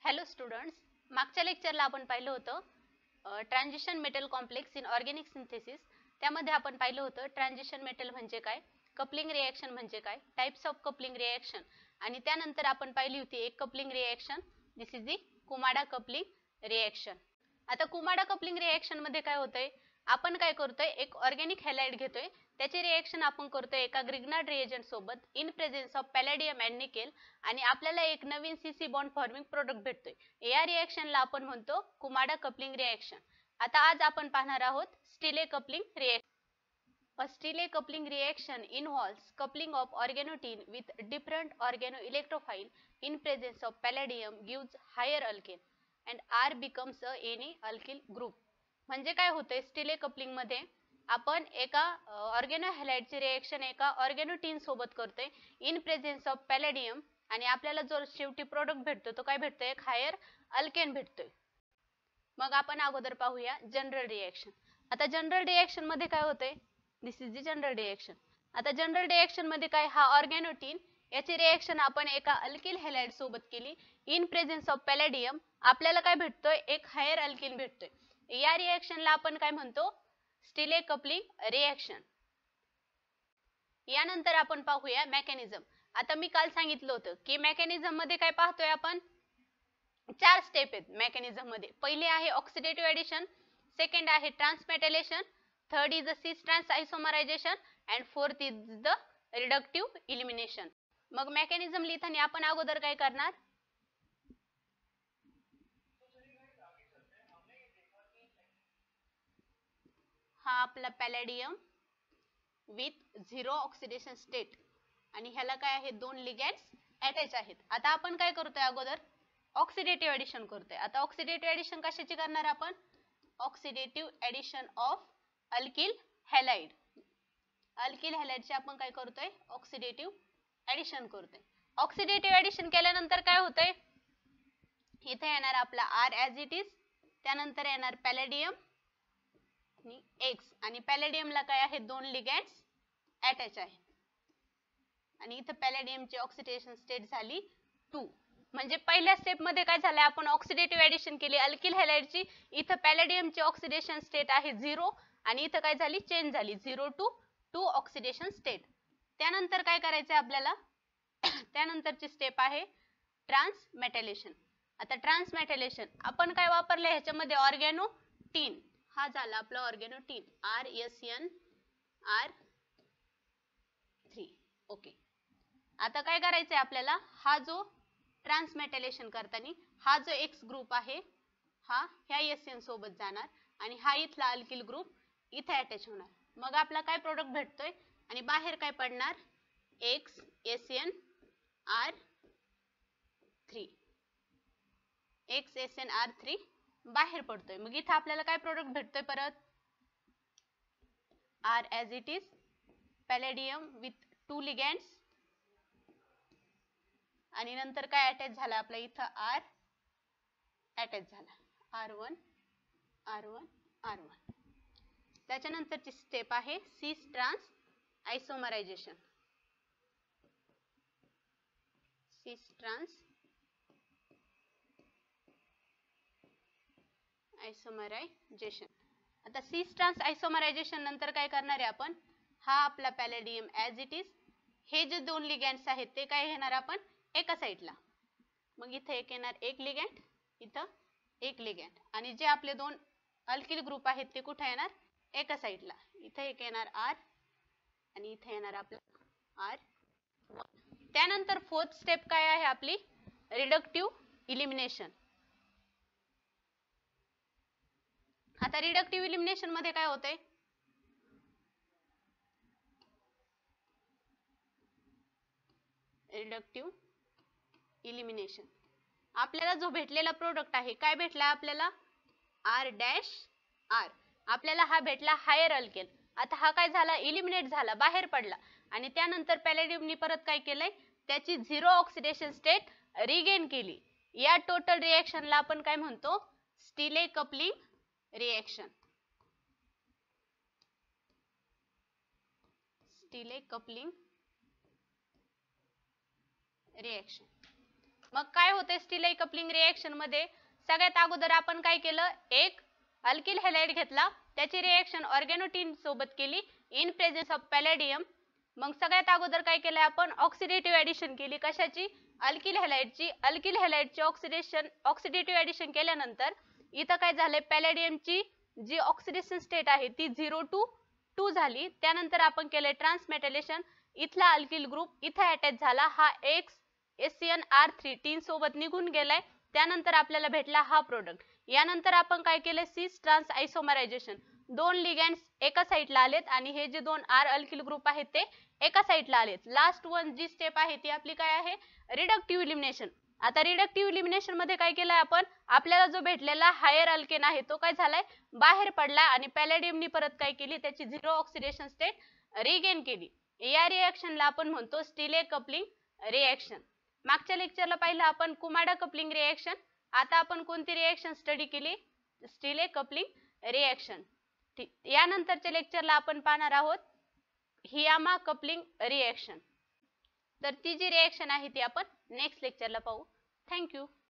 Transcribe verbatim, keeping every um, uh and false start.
Hello students, मागच्या लेक्चरला आपण पाहिलं होतं transition metal complex in organic synthesis. त्यामध्ये आपण पाहिलं होतं ट्रान्झिशन मेटल म्हणजे काय, कपलिंग रिएक्शन म्हणजे काय, टाइप्स ऑफ कपलिंग रिएक्शन, आणि त्यानंतर आपण पाहिली होती एक coupling reaction, this is the Kumada coupling reaction. आता कुमाडा कपलिंग रिएक्शन मध्ये काय होतंय, आपण काय करतोय, एक ऑर्गॅनिक हॅलाइड घेतोय, त्याचे रिएक्शन आपण करतोय एका ग्रिग्नार्ड रिएजंट सोबत in presence of palladium and nickel, आणि आपल्याला एक नवीन सीसी बॉन्ड फॉर्मिंग प्रोडक्ट भेटतोय. या रिएक्शनला आपण म्हणतो कुमाडा कपलिंग रिएक्शन. आता आज आपण पाहणार आहोत Stille coupling reaction. A Stille coupling reaction involves coupling of organotin with different organoelectrophile in presence of palladium gives higher alkane and R becomes a any alkyl group. म्हणजे काय होतंय, स्टिले कपलिंग मध्ये आपण एका ऑर्गॅनो हॅलाइडचे रिएक्शन एका ऑर्गॅनोटिन सोबत करतोय इन प्रेझेन्स ऑफ पॅलेडियम, आणि आपल्याला जो शेवटी प्रोडक्ट भेटतो तो काय भेटतोय, एक हायर अल्केन भेटतोय. मग आपण अगोदर पाहूया जनरल रिएक्शन. आता जनरल रिएक्शन मध्ये काय होतंय, this is the general reaction. आता जनरल रिएक्शन मध्ये काय, हा ऑर्गॅनोटिन याची रिएक्शन आपण एका अल्किल हॅलाइड सोबत केली इन प्रेझेन्स ऑफ पॅलेडियम, आपल्याला काय भेटतोय, एक हायर अल्किन भेटतोय. या रिएक्शनला आपण काय म्हणतो, स्टिले कपलिंग रिएक्शन. यानंतर आपण पाहूया मेकॅनिझम. आता मी काल सांगितलं होतं की मेकॅनिझम मध्ये काय पाहतोय आपण, चार स्टेप आहेत मेकॅनिझम मध्ये. पहिली आहे ऑक्सिडेटिव्ह एडिशन, सेकंड आहे transmetalation, third is the cis trans isomerisation, and fourth is the reductive elimination. मग मेकॅनिझम लिहिताना आपण अगोदर काय करणार, हा आपला palladium with zero oxidation state, आणि ह्याला काय आहे, दोन लिगॅंड्स अटॅच आहेत. आता आपण काय करतोय, अगोदर ऑक्सिडेटिव्ह एडिशन करतोय. आता ऑक्सिडेटिव्ह एडिशन कशाची करणार आपण, oxidative addition of alkyl halide. Alkyl हॅलाइडचे आपण काय करतोय, ऑक्सिडेटिव्ह एडिशन करतोय. ऑक्सिडेटिव्ह एडिशन केल्यानंतर काय होतंय, इथे येणार आपला आर ॲज इट इज, त्यानंतर येणार पॅलेडियम आणि एक्स, आणि पॅलेडियमला काय आहे, दोन लिगॅंड्स अटॅच आहेत, आणि इथे पॅलेडियमची ऑक्सिडेशन स्टेट झाली टू. म्हणजे पहिल्या स्टेप मध्ये काय झालं, आपण ऑक्सिडेटिव्ह एडिशन केली अल्किल हॅलाइडची, इथे पॅलेडियमची ऑक्सिडेशन स्टेट आहे झिरो, आणि इथे काय झाली, चेंज झाली zero to to oxidation state. त्यानंतर काय करायचंय आपल्याला, त्यानंतरची स्टेप आहे ट्रान्समेटलेशन. आता ट्रान्समेटलेशन आपण काय वापरलं ह्याच्यामध्ये, ऑर्गॅनोटिन. हा झाला आपला organotin, R S N R three. Okay. आता काय करायचंय आपल्याला, हा जो ट्रान्समेटलेशन करताना हा जो एक्स ग्रुप आहे हा ह्या एस एन सोबत जाणार, आणि हा इथला अल्किल ग्रुप इथे अटॅच होणार. मग आपला काय प्रोडक्ट भेटतोय, आणि बाहेर काय पडणार, X S N R three, X S N R three बाहेर पडतोय. मग इथे आपल्याला काय प्रोडक्ट भेटतोय, परत R as it is, palladium with two ligands, आणि नंतर काय अटॅच झाला आपल्या इथं, आर अटॅच झाला, R one R one R one. त्याच्यानंतरची स्टेप आहे सिस ट्रान्स आयसोमरायझेशन. सिस ट्रान्स आयसोमरायझेशन. आता सिस ट्रान्स आयसोमरायझेशन नंतर काय करणार आहे आपण, हा आपला पॅलेडियम ॲज इट इज, हे जे दोन लिगॅंड्स आहेत ते काय घेणार आपण एका साईडला. मग इथे एक येणार एक लिगॅंड, इथं एक लिगॅंड, आणि जे आपले दोन अल्किल ग्रुप आहेत ते कुठे येणार, एका साईडला. इथे एक येणार आर, आणि इथे येणार आपला आर. त्यानंतर फोर्थ स्टेप काय आहे आपली, रिडक्टिव्ह इलिमिनेशन. आता रिडक्टिव्ह इलिमिनेशन मध्ये काय होतंय, रिडक्टिव्ह इलिमिनेशन, आपल्याला जो भेटलेला प्रोडक्ट आहे काय भेटला आपल्याला, आर डॅश आर. आपल्याला हा भेटला हायर अल्केन. आता हा काय झाला, इलिमिनेट झाला, बाहेर पडला, आणि त्यानंतर पॅलेडियमनी परत काय केलंय, त्याची झिरो ऑक्सिडेशन स्टेट रिगेन केली. या टोटल रिएक्शनला आपण काय म्हणतो, Stille coupling reaction. Stille coupling reaction. मग काय होते स्टील कपलिंग रिएक्शन मध्ये, सगळ्यात अगोदर आपण काय केलं, एक अल्किल हॅलाइड घेतला, त्याची रिएक्शन ऑर्गॅनोटिन सोबत केली इन प्रेझेन्स ऑफ पॅलेडियम. मग सगळ्यात अगोदर काय केलं आपण, ऑक्सिडेटिव्ह ऍडिशन केली. कशाची, अल्किल हॅलाइडची. अल्किल हॅलाइडची ऑक्सिडेशन ऑक्सिडेटिव्ह ऍडिशन केल्यानंतर इथं काय झालंय, पॅलेडियमची जी ऑक्सिडेशन स्टेट आहे ती झिरो टू टू झाली. त्यानंतर आपण केलंय ट्रान्समेटलेशन, इथला अल्किल ग्रुप इथं अटॅच झाला, हा X S C N R three तीन सोबत निघून गेलाय. त्यानंतर आपल्याला भेटला हा प्रोडक्ट. यानंतर आपण काय केलं, सिस ट्रान्स आयसोमरायझेशन, दोन लिगँड्स एका साईडला आलेत आणि हे जे दोन आर अल्किल ग्रुप आहेत ते एका साईडला आलेत. लास्ट वन जी स्टेप आहे ती आपली काय आहे, रिडक्टिव्ह इलिमिनेशन. आता रिडक्टिव्ह इलिमिनेशन मध्ये काय केलंय आपण, आपल्याला जो भेटलेला हायर अल्केन आहे तो काय झालाय, बाहेर पडला आणि पॅलेडियमनी परत काय केली, त्याची झिरो ऑक्सिडेशन स्टेट रिगेन केली. या रिएक्शनला आपण म्हणतो स्टीले कपलिंग रिएक्शन. मागच्या लेक्चरला पाहिलं आपण कुमाडा कपलिंग रिएक्शन. आता आपण कोणती रिएक्शन स्टडी केली, स्टीले कपलिंग रिएक्शन. यानंतरच्या लेक्चरला आपण पाहणार आहोत हियामा कपलिंग रिएक्शन. तर ती जी रिएक्शन आहे ती आपण नेक्स्ट लेक्चरला पाहू. थँक्यू.